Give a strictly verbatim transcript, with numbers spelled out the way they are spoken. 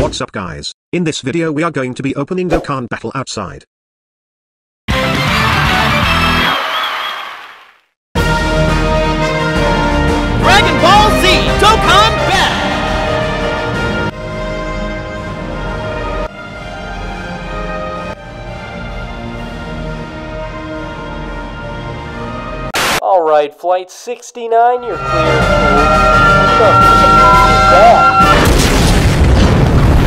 What's up guys? In this video we are going to be opening Dokkan Battle outside. Dragon Ball Z Dokkan Battle! Alright, Flight sixty-nine, you're clear. What the f*** is that?